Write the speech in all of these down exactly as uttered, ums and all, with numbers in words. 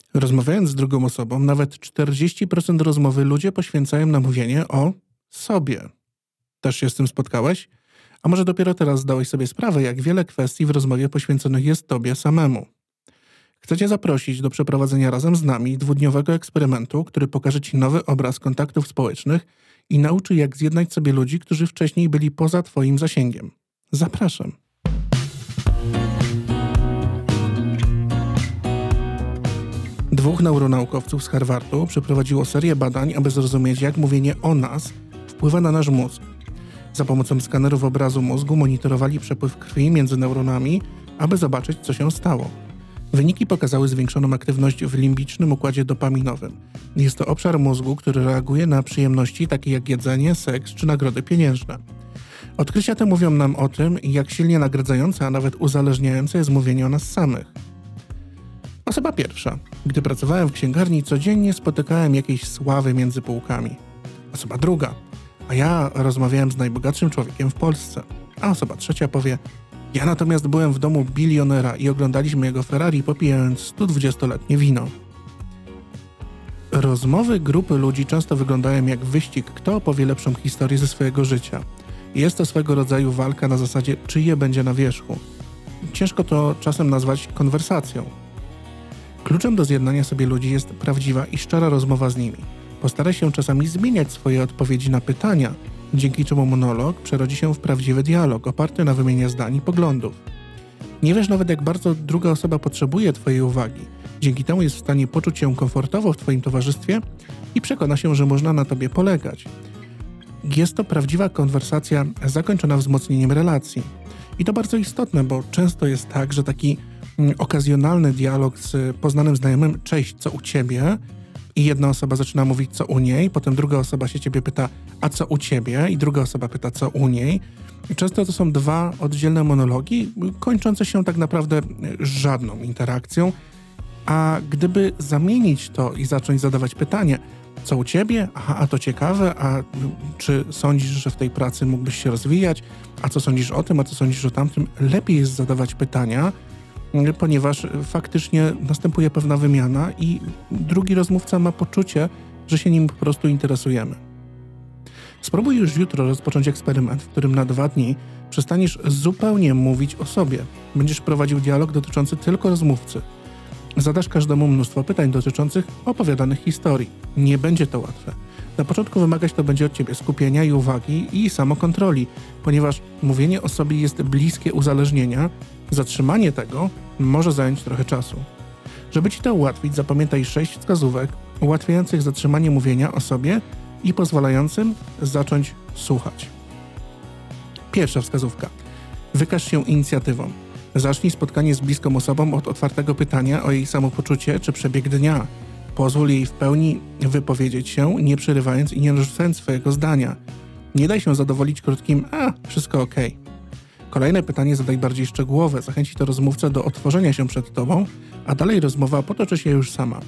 Rozmawiając z drugą osobą, nawet czterdzieści procent rozmowy ludzie poświęcają na mówienie o sobie. Też się z tym spotkałeś? A może dopiero teraz zdałeś sobie sprawę, jak wiele kwestii w rozmowie poświęconych jest tobie samemu? Chcę cię zaprosić do przeprowadzenia razem z nami dwudniowego eksperymentu, który pokaże ci nowy obraz kontaktów społecznych i nauczy, jak zjednać sobie ludzi, którzy wcześniej byli poza twoim zasięgiem. Zapraszam. Dwóch neuronaukowców z Harvardu przeprowadziło serię badań, aby zrozumieć, jak mówienie o nas wpływa na nasz mózg. Za pomocą skanerów obrazu mózgu monitorowali przepływ krwi między neuronami, aby zobaczyć, co się stało. Wyniki pokazały zwiększoną aktywność w limbicznym układzie dopaminowym. Jest to obszar mózgu, który reaguje na przyjemności takie jak jedzenie, seks czy nagrody pieniężne. Odkrycia te mówią nam o tym, jak silnie nagradzające, a nawet uzależniające jest mówienie o nas samych. Osoba pierwsza. Gdy pracowałem w księgarni, codziennie spotykałem jakieś sławy między półkami. Osoba druga. A ja rozmawiałem z najbogatszym człowiekiem w Polsce. A osoba trzecia powie: ja natomiast byłem w domu bilionera i oglądaliśmy jego Ferrari, popijając sto dwudziestoletnie wino. Rozmowy grupy ludzi często wyglądają jak wyścig, kto opowie lepszą historię ze swojego życia. Jest to swego rodzaju walka na zasadzie, czyje będzie na wierzchu. Ciężko to czasem nazwać konwersacją. Kluczem do zjednania sobie ludzi jest prawdziwa i szczera rozmowa z nimi. Postaraj się czasami zmieniać swoje odpowiedzi na pytania, dzięki czemu monolog przerodzi się w prawdziwy dialog oparty na wymianie zdań i poglądów. Nie wiesz nawet, jak bardzo druga osoba potrzebuje twojej uwagi. Dzięki temu jest w stanie poczuć się komfortowo w twoim towarzystwie i przekona się, że można na tobie polegać. Jest to prawdziwa konwersacja zakończona wzmocnieniem relacji. I to bardzo istotne, bo często jest tak, że taki mm, okazjonalny dialog z poznanym znajomym: cześć, co u ciebie? I jedna osoba zaczyna mówić, co u niej, potem druga osoba się ciebie pyta, a co u ciebie? I druga osoba pyta, co u niej. I często to są dwa oddzielne monologi, kończące się tak naprawdę żadną interakcją. A gdyby zamienić to i zacząć zadawać pytanie, co u ciebie? Aha, a to ciekawe, a czy sądzisz, że w tej pracy mógłbyś się rozwijać? A co sądzisz o tym, a co sądzisz o tamtym? Lepiej jest zadawać pytania, ponieważ faktycznie następuje pewna wymiana i drugi rozmówca ma poczucie, że się nim po prostu interesujemy. Spróbuj już jutro rozpocząć eksperyment, w którym na dwa dni przestaniesz zupełnie mówić o sobie. Będziesz prowadził dialog dotyczący tylko rozmówcy. Zadasz każdemu mnóstwo pytań dotyczących opowiadanych historii. Nie będzie to łatwe. Na początku wymagać to będzie od ciebie skupienia i uwagi i samokontroli, ponieważ mówienie o sobie jest bliskie uzależnienia. Zatrzymanie tego może zająć trochę czasu. Żeby ci to ułatwić, zapamiętaj sześć wskazówek ułatwiających zatrzymanie mówienia o sobie i pozwalającym zacząć słuchać. Pierwsza wskazówka. Wykaż się inicjatywą. Zacznij spotkanie z bliską osobą od otwartego pytania o jej samopoczucie czy przebieg dnia. Pozwól jej w pełni wypowiedzieć się, nie przerywając i nie narzucając swojego zdania. Nie daj się zadowolić krótkim: a, wszystko okej. Kolejne pytanie zadaj bardziej szczegółowe, zachęci to rozmówcę do otworzenia się przed tobą, a dalej rozmowa potoczy się już sama.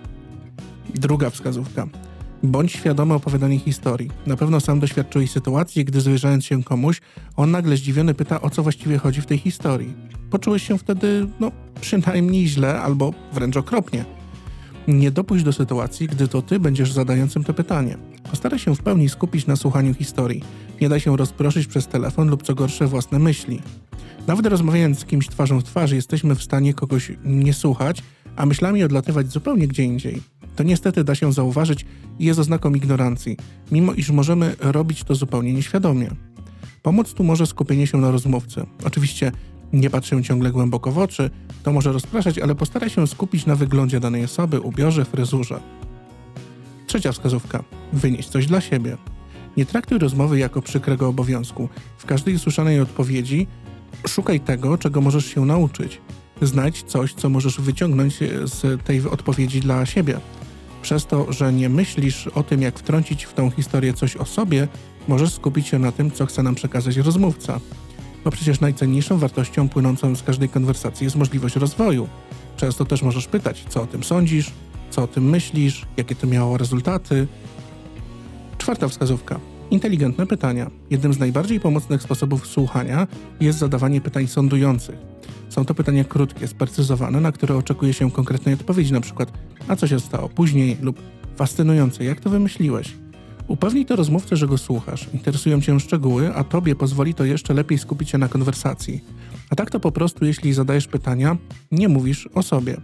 Druga wskazówka. Bądź świadomy opowiadania historii. Na pewno sam doświadczyłeś sytuacji, gdy zwierzając się komuś, on nagle zdziwiony pyta, o co właściwie chodzi w tej historii. Poczułeś się wtedy, no, przynajmniej źle albo wręcz okropnie. Nie dopuść do sytuacji, gdy to ty będziesz zadającym to pytanie. Postaraj się w pełni skupić na słuchaniu historii. Nie daj się rozproszyć przez telefon lub co gorsze własne myśli. Nawet rozmawiając z kimś twarzą w twarz, jesteśmy w stanie kogoś nie słuchać, a myślami odlatywać zupełnie gdzie indziej. To niestety da się zauważyć i jest oznaką ignorancji, mimo iż możemy robić to zupełnie nieświadomie. Pomóc tu może skupienie się na rozmówcy. Oczywiście nie patrz się ciągle głęboko w oczy, to może rozpraszać, ale postaraj się skupić na wyglądzie danej osoby, ubiorze, fryzurze. Trzecia wskazówka. Wynieś coś dla siebie. Nie traktuj rozmowy jako przykrego obowiązku. W każdej usłyszanej odpowiedzi szukaj tego, czego możesz się nauczyć. Znajdź coś, co możesz wyciągnąć z tej odpowiedzi dla siebie. Przez to, że nie myślisz o tym, jak wtrącić w tą historię coś o sobie, możesz skupić się na tym, co chce nam przekazać rozmówca. Bo przecież najcenniejszą wartością płynącą z każdej konwersacji jest możliwość rozwoju. Często też możesz pytać, co o tym sądzisz, co o tym myślisz, jakie to miało rezultaty. Czwarta wskazówka. Inteligentne pytania. Jednym z najbardziej pomocnych sposobów słuchania jest zadawanie pytań sądujących. Są to pytania krótkie, sprecyzowane, na które oczekuje się konkretnej odpowiedzi, na przykład a co się stało później lub fascynujące, jak to wymyśliłeś? Upewnij to rozmówcę, że go słuchasz, interesują cię szczegóły, a tobie pozwoli to jeszcze lepiej skupić się na konwersacji. A tak to po prostu, jeśli zadajesz pytania, nie mówisz o sobie.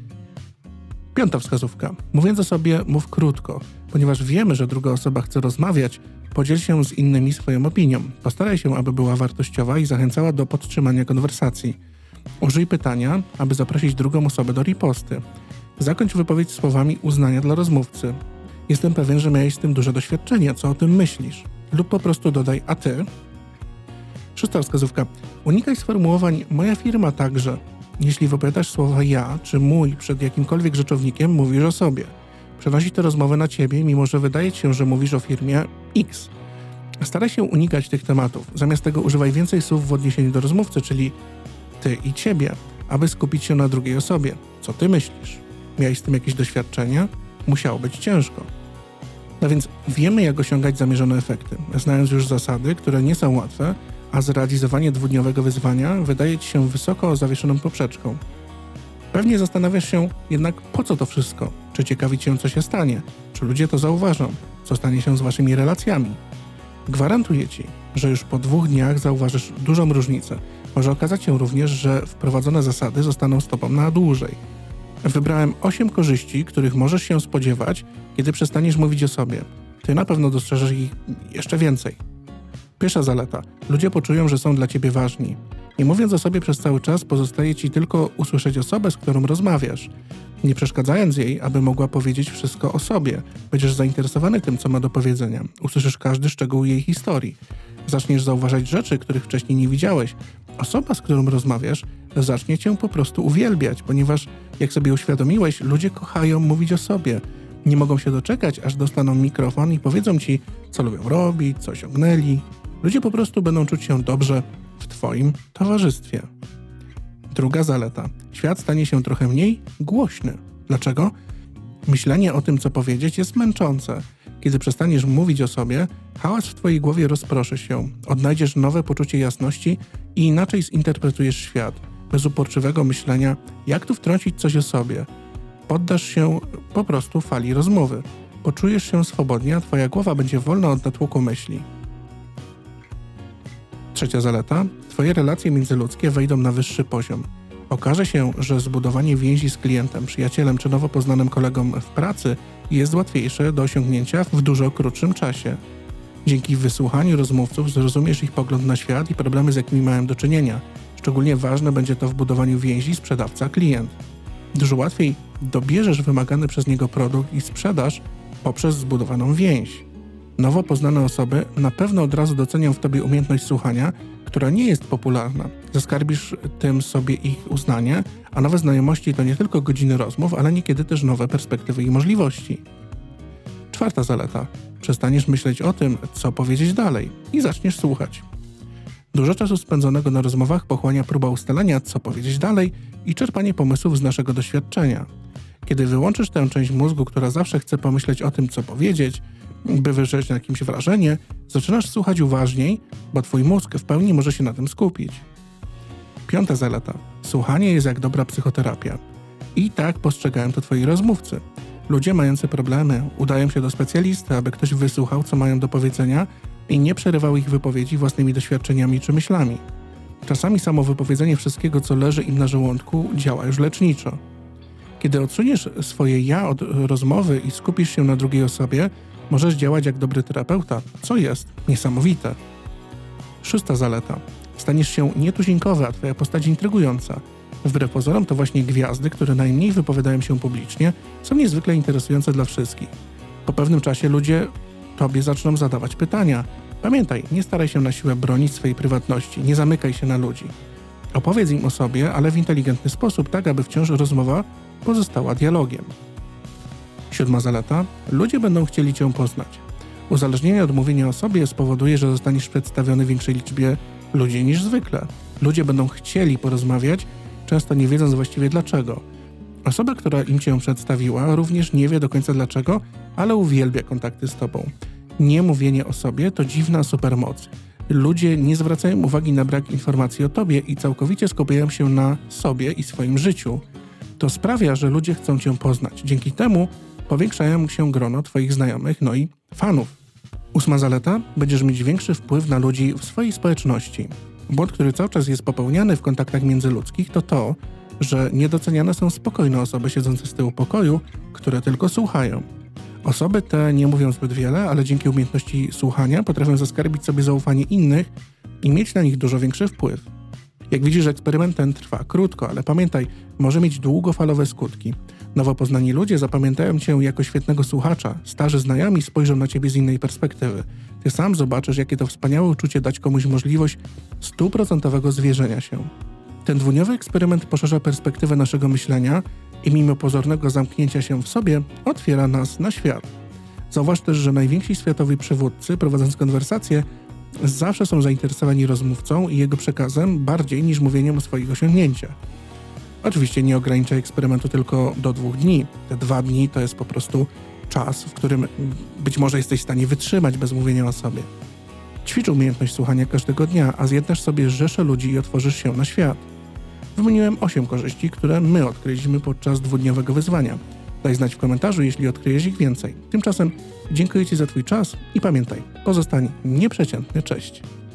Piąta wskazówka. Mówiąc o sobie, mów krótko. Ponieważ wiemy, że druga osoba chce rozmawiać, podziel się z innymi swoją opinią. Postaraj się, aby była wartościowa i zachęcała do podtrzymania konwersacji. Użyj pytania, aby zaprosić drugą osobę do riposty. Zakończ wypowiedź słowami uznania dla rozmówcy. Jestem pewien, że miałeś z tym duże doświadczenie, co o tym myślisz? Lub po prostu dodaj, a ty? Szósta wskazówka. Unikaj sformułowań moja firma także. Jeśli wypowiadasz słowa ja czy mój przed jakimkolwiek rzeczownikiem, mówisz o sobie. Przenosi to rozmowę na ciebie, mimo że wydaje ci się, że mówisz o firmie X. Staraj się unikać tych tematów. Zamiast tego używaj więcej słów w odniesieniu do rozmówcy, czyli ty i ciebie, aby skupić się na drugiej osobie. Co ty myślisz? Miałeś z tym jakieś doświadczenia? Musiało być ciężko. No więc wiemy, jak osiągać zamierzone efekty. Znając już zasady, które nie są łatwe, a zrealizowanie dwudniowego wyzwania wydaje ci się wysoko zawieszoną poprzeczką. Pewnie zastanawiasz się jednak, po co to wszystko? Czy ciekawi cię, co się stanie? Czy ludzie to zauważą? Co stanie się z waszymi relacjami? Gwarantuję ci, że już po dwóch dniach zauważysz dużą różnicę. Może okazać się również, że wprowadzone zasady zostaną z tobą na dłużej. Wybrałem osiem korzyści, których możesz się spodziewać, kiedy przestaniesz mówić o sobie. Ty na pewno dostrzeżesz ich jeszcze więcej. Pierwsza zaleta. Ludzie poczują, że są dla ciebie ważni. Nie mówiąc o sobie przez cały czas, pozostaje ci tylko usłyszeć osobę, z którą rozmawiasz. Nie przeszkadzając jej, aby mogła powiedzieć wszystko o sobie. Będziesz zainteresowany tym, co ma do powiedzenia. Usłyszysz każdy szczegół jej historii. Zaczniesz zauważać rzeczy, których wcześniej nie widziałeś. Osoba, z którą rozmawiasz, zacznie cię po prostu uwielbiać, ponieważ, jak sobie uświadomiłeś, ludzie kochają mówić o sobie. Nie mogą się doczekać, aż dostaną mikrofon i powiedzą ci, co lubią robić, co osiągnęli. Ludzie po prostu będą czuć się dobrze w twoim towarzystwie. Druga zaleta. Świat stanie się trochę mniej głośny. Dlaczego? Myślenie o tym, co powiedzieć, jest męczące. Kiedy przestaniesz mówić o sobie, hałas w twojej głowie rozproszy się. Odnajdziesz nowe poczucie jasności i inaczej zinterpretujesz świat. Bez uporczywego myślenia, jak tu wtrącić coś o sobie. Poddasz się po prostu fali rozmowy. Poczujesz się swobodnie, a twoja głowa będzie wolna od natłoku myśli. Trzecia zaleta. Twoje relacje międzyludzkie wejdą na wyższy poziom. Okaże się, że zbudowanie więzi z klientem, przyjacielem czy nowo poznanym kolegą w pracy jest łatwiejsze do osiągnięcia w dużo krótszym czasie. Dzięki wysłuchaniu rozmówców zrozumiesz ich pogląd na świat i problemy, z jakimi mają do czynienia. Szczególnie ważne będzie to w budowaniu więzi sprzedawca-klient. Dużo łatwiej dobierzesz wymagany przez niego produkt i sprzedaż poprzez zbudowaną więź. Nowo poznane osoby na pewno od razu docenią w tobie umiejętność słuchania, która nie jest popularna. Zaskarbisz tym sobie ich uznanie, a nowe znajomości to nie tylko godziny rozmów, ale niekiedy też nowe perspektywy i możliwości. Czwarta zaleta. Przestaniesz myśleć o tym, co powiedzieć dalej i zaczniesz słuchać. Dużo czasu spędzonego na rozmowach pochłania próba ustalenia, co powiedzieć dalej i czerpanie pomysłów z naszego doświadczenia. Kiedy wyłączysz tę część mózgu, która zawsze chce pomyśleć o tym, co powiedzieć, by wywrzeć na jakimś wrażenie, zaczynasz słuchać uważniej, bo twój mózg w pełni może się na tym skupić. Piąta zaleta. Słuchanie jest jak dobra psychoterapia. I tak postrzegają to twoi rozmówcy. Ludzie mający problemy udają się do specjalisty, aby ktoś wysłuchał, co mają do powiedzenia i nie przerywał ich wypowiedzi własnymi doświadczeniami czy myślami. Czasami samo wypowiedzenie wszystkiego, co leży im na żołądku, działa już leczniczo. Kiedy odsuniesz swoje ja od rozmowy i skupisz się na drugiej osobie, możesz działać jak dobry terapeuta, co jest niesamowite. Szósta zaleta. Staniesz się nietuzinkowy, a twoja postać intrygująca. Wbrew pozorom to właśnie gwiazdy, które najmniej wypowiadają się publicznie, są niezwykle interesujące dla wszystkich. Po pewnym czasie ludzie tobie zaczną zadawać pytania. Pamiętaj, nie staraj się na siłę bronić swojej prywatności, nie zamykaj się na ludzi. Opowiedz im o sobie, ale w inteligentny sposób, tak aby wciąż rozmowa pozostała dialogiem. Siódma zaleta. Ludzie będą chcieli cię poznać. Uzależnienie od mówienia o sobie spowoduje, że zostaniesz przedstawiony większej liczbie ludzi niż zwykle. Ludzie będą chcieli porozmawiać, często nie wiedząc właściwie dlaczego. Osoba, która im cię przedstawiła, również nie wie do końca dlaczego, ale uwielbia kontakty z tobą. Niemówienie o sobie to dziwna supermoc. Ludzie nie zwracają uwagi na brak informacji o tobie i całkowicie skupiają się na sobie i swoim życiu. To sprawia, że ludzie chcą cię poznać. Dzięki temu powiększają się grono twoich znajomych, no i fanów. Ósma zaleta. Będziesz mieć większy wpływ na ludzi w swojej społeczności. Błąd, który cały czas jest popełniany w kontaktach międzyludzkich, to to, że niedoceniane są spokojne osoby siedzące z tyłu pokoju, które tylko słuchają. Osoby te nie mówią zbyt wiele, ale dzięki umiejętności słuchania potrafią zaskarbić sobie zaufanie innych i mieć na nich dużo większy wpływ. Jak widzisz, eksperyment ten trwa krótko, ale pamiętaj, może mieć długofalowe skutki. Nowo poznani ludzie zapamiętają cię jako świetnego słuchacza, starzy znajomi spojrzą na ciebie z innej perspektywy. Ty sam zobaczysz, jakie to wspaniałe uczucie dać komuś możliwość stuprocentowego zwierzenia się. Ten dwudniowy eksperyment poszerza perspektywę naszego myślenia i mimo pozornego zamknięcia się w sobie otwiera nas na świat. Zauważ też, że najwięksi światowi przywódcy, prowadząc konwersacje, zawsze są zainteresowani rozmówcą i jego przekazem bardziej niż mówieniem o swoich osiągnięciach. Oczywiście nie ograniczaj eksperymentu tylko do dwóch dni. Te dwa dni to jest po prostu czas, w którym być może jesteś w stanie wytrzymać bez mówienia o sobie. Ćwicz umiejętność słuchania każdego dnia, a zjednasz sobie rzeszę ludzi i otworzysz się na świat. Wymieniłem osiem korzyści, które my odkryliśmy podczas dwudniowego wyzwania. Daj znać w komentarzu, jeśli odkryjesz ich więcej. Tymczasem dziękuję ci za twój czas i pamiętaj, pozostań nieprzeciętny. Cześć.